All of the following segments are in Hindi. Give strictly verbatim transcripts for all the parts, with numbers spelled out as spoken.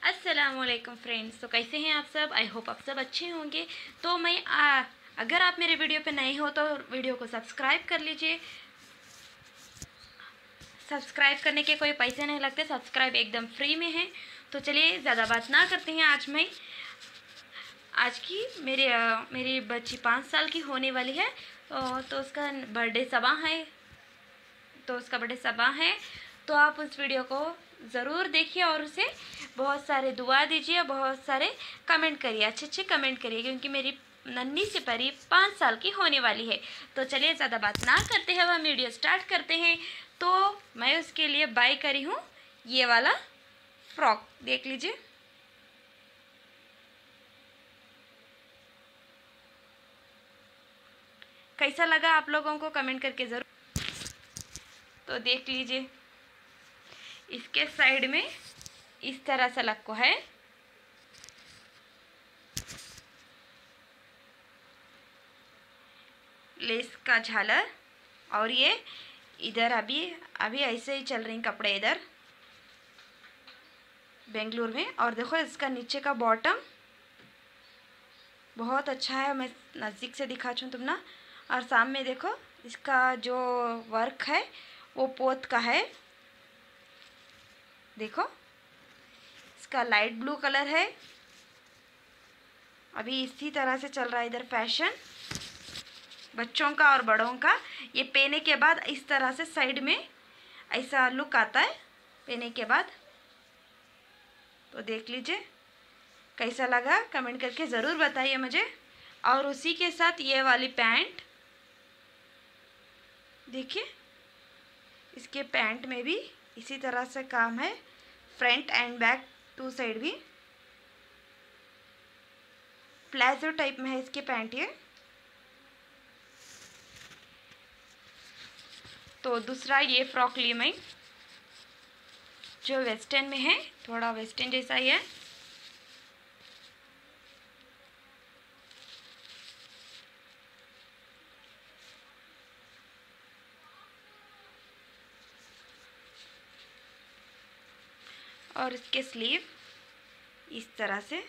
अस्सलामुअलैकुम फ्रेंड्स। तो कैसे हैं आप सब? आई होप आप सब अच्छे होंगे। तो मैं आ, अगर आप मेरे वीडियो पे नए हो तो वीडियो को सब्सक्राइब कर लीजिए। सब्सक्राइब करने के कोई पैसे नहीं लगते, सब्सक्राइब एकदम फ्री में है। तो चलिए ज़्यादा बात ना करते हैं। आज मैं आज की मेरे आ, मेरी बच्ची पाँच साल की होने वाली है, तो, तो उसका बर्थडे सबा है तो उसका बर्थडे सबा है तो आप उस वीडियो को ज़रूर देखिए और उसे बहुत सारे दुआ दीजिए, बहुत सारे कमेंट करिए, अच्छे अच्छे कमेंट करिए, क्योंकि मेरी नन्ही से परी पाँच साल की होने वाली है। तो चलिए ज़्यादा बात ना करते हैं, हम वीडियो स्टार्ट करते हैं। तो मैं उसके लिए बाय करी हूँ ये वाला फ्रॉक, देख लीजिए। कैसा लगा आप लोगों को कमेंट करके ज़रूर। तो देख लीजिए, इसके साइड में इस तरह से लक्को है, लेस का झालर, और ये इधर अभी अभी ऐसे ही चल रही कपड़े इधर बेंगलुरु में। और देखो इसका नीचे का बॉटम बहुत अच्छा है, मैं नज़दीक से दिखाती तुम ना। और सामने देखो इसका जो वर्क है वो पोत का है, देखो इसका लाइट ब्लू कलर है। अभी इसी तरह से चल रहा है इधर फैशन बच्चों का और बड़ों का। ये पहने के बाद इस तरह से साइड में ऐसा लुक आता है पहने के बाद। तो देख लीजिए कैसा लगा, कमेंट करके ज़रूर बताइए मुझे। और उसी के साथ ये वाली पैंट देखिए, इसके पैंट में भी इसी तरह से काम है, front and back two side भी प्लाजो टाइप में है इसके पैंट ये। तो दूसरा ये फ्रॉक ली मैं, जो वेस्टर्न में है, थोड़ा वेस्टर्न जैसा ही है। और इसके स्लीव इस तरह से,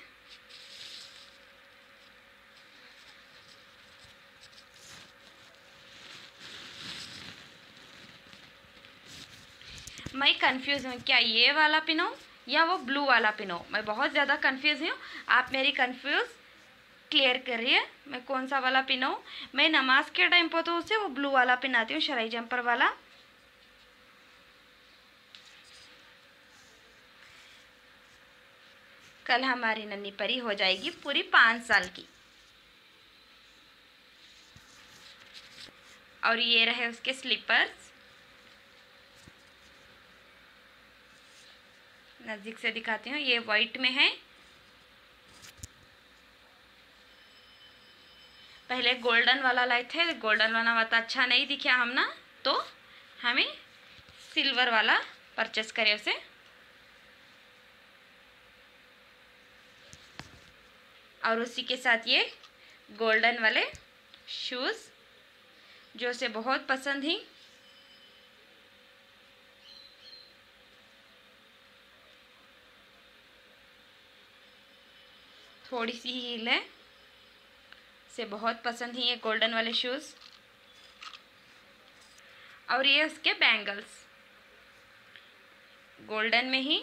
मैं कंफ्यूज हूँ क्या ये वाला पिनो या वो ब्लू वाला पिनो। मैं बहुत ज़्यादा कंफ्यूज हूँ, आप मेरी कंफ्यूज क्लियर करिए मैं कौन सा वाला पिनो। मैं नमाज के टाइम पर तो उसे वो ब्लू वाला पहनाती हूँ, शराई जंपर वाला। कल हमारी नन्ही परी हो जाएगी पूरी पाँच साल की। और ये रहे उसके स्लीपर्स, नज़दीक से दिखाती हूँ। ये वाइट में है, पहले गोल्डन वाला लाए थे, गोल्डन वाला वाला अच्छा नहीं दिखा हम ना, तो हमें सिल्वर वाला परचेस करे उसे। और उसी के साथ ये गोल्डन वाले शूज़ जो उसे बहुत पसंद ही। थोड़ी सी हील है, से बहुत पसंद ही ये गोल्डन वाले शूज़। और ये उसके बैंगल्स गोल्डन में ही,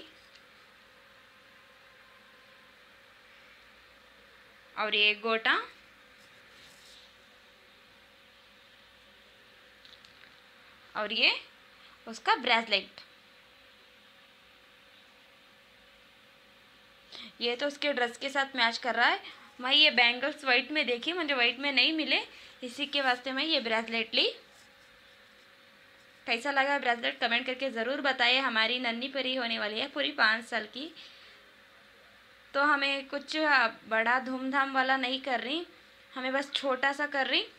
और ये गोटा, और ये उसका ब्रेसलेट। ये तो उसके ड्रेस के साथ मैच कर रहा है। मैं ये बैंगल्स वाइट में देखी, मुझे वाइट में नहीं मिले, इसी के वास्ते मैं ये ब्रेसलेट ली। कैसा लगा ब्रेसलेट कमेंट करके ज़रूर बताइए। हमारी नन्ही परी होने वाली है पूरी पाँच साल की, तो हमें कुछ बड़ा धूमधाम वाला नहीं कर रही, हमें बस छोटा सा कर रही,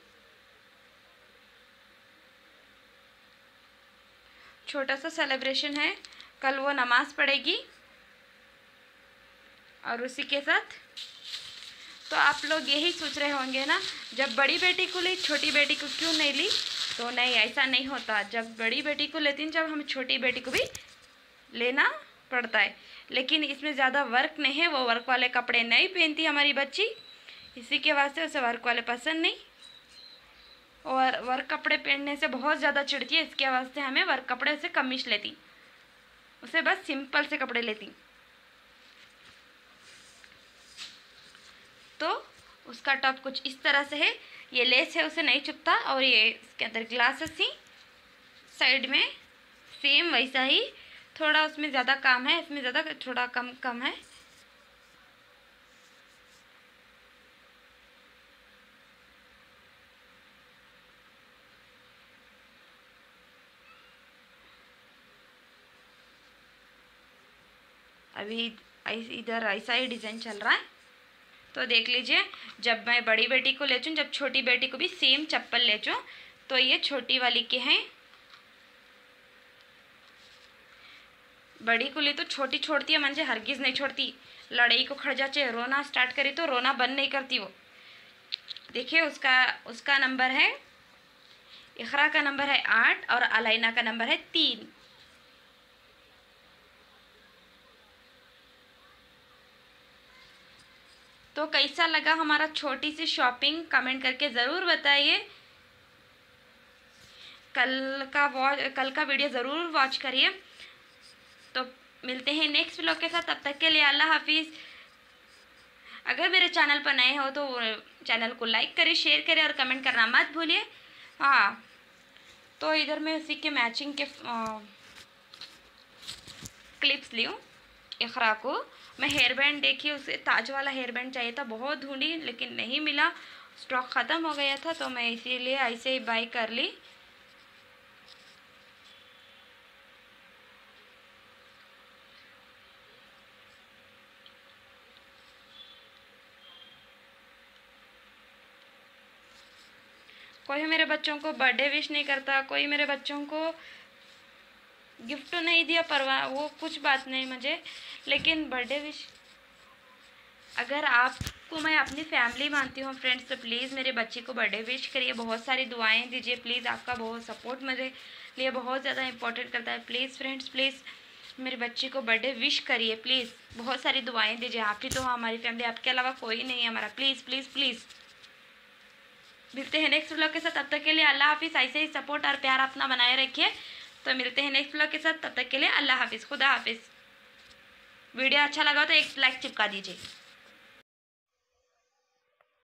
छोटा सा सेलिब्रेशन है। कल वो नमाज़ पढ़ेगी और उसी के साथ तो आप लोग यही सोच रहे होंगे ना, जब बड़ी बेटी को ली छोटी बेटी को क्यों नहीं ली। तो नहीं, ऐसा नहीं होता। जब बड़ी बेटी को लेती हूँ, जब हम छोटी बेटी को भी लेना पड़ता है, लेकिन इसमें ज़्यादा वर्क नहीं है। वो वर्क वाले कपड़े नहीं पहनती हमारी बच्ची, इसी के वास्ते उसे वर्क वाले पसंद नहीं, और वर्क कपड़े पहनने से बहुत ज़्यादा चिढ़ती है। इसके वास्ते हमें वर्क कपड़े से कमीज लेती, उसे बस सिंपल से कपड़े लेती। तो उसका टॉप कुछ इस तरह से है, ये लेस है उसे नहीं चुभता, और ये इसके अंदर ग्लासेस ही साइड में सेम वैसा ही, थोड़ा उसमें ज़्यादा काम है, इसमें ज़्यादा थोड़ा कम कम है। अभी इधर ऐसा ही डिज़ाइन चल रहा है, तो देख लीजिए। जब मैं बड़ी बेटी को ले चूँ, जब छोटी बेटी को भी सेम चप्पल ले चूँ, तो ये छोटी वाली के हैं। बड़ी को ले तो छोटी छोड़ती है, मंजे हरगिज़ नहीं छोड़ती। लड़ाई को खड़ जाचे, रोना स्टार्ट करी तो रोना बंद नहीं करती वो। देखिए उसका उसका नंबर है, इखरा का नंबर है आठ और अलाइना का नंबर है तीन। तो कैसा लगा हमारा छोटी सी शॉपिंग, कमेंट करके ज़रूर बताइए। कल का वॉच कल का वीडियो ज़रूर वॉच करिए। तो मिलते हैं नेक्स्ट व्लॉग के साथ, तब तक के लिए अल्लाह हाफिज़। अगर मेरे चैनल पर नए हो तो चैनल को लाइक करें, शेयर करें और कमेंट करना मत भूलिए। हाँ, तो इधर मैं उसी के मैचिंग के क्लिप्स ली हूँ। इखरा को मैं हेयर बैंड देखी, उसे ताज वाला हेयर बैंड चाहिए था, बहुत ढूंढी लेकिन नहीं मिला, स्टॉक ख़त्म हो गया था, तो मैं इसीलिए ऐसे ही बाई कर ली। कोई मेरे बच्चों को बर्थडे विश नहीं करता, कोई मेरे बच्चों को गिफ्ट नहीं दिया, परवाह वो कुछ बात नहीं मुझे, लेकिन बर्थडे विश, अगर आपको मैं अपनी फैमिली मानती हूँ फ्रेंड्स, तो प्लीज़ मेरे बच्चे को बर्थडे विश करिए, बहुत सारी दुआएं दीजिए प्लीज़। आपका बहुत सपोर्ट मेरे लिए बहुत ज़्यादा इंपॉर्टेंट करता है। प्लीज़ फ्रेंड्स, प्लीज़ मेरे बच्चे को बर्थडे विश करिए प्लीज़, बहुत सारी दुआएँ दीजिए। आप ही तो हो हमारी फैमिली, आपके अलावा कोई नहीं है हमारा। प्लीज़ प्लीज़ प्लीज़ मिलते हैं नेक्स्ट व्लॉग के साथ, तब तक के लिए अल्लाह हाफिज़। ऐसे ही सपोर्ट और प्यार अपना बनाए रखिए। तो मिलते हैं नेक्स्ट व्लॉग के साथ, तब तक के लिए अल्लाह हाफिज़, खुदा हाफिज़। वीडियो अच्छा लगा तो एक लाइक चिपका दीजिए।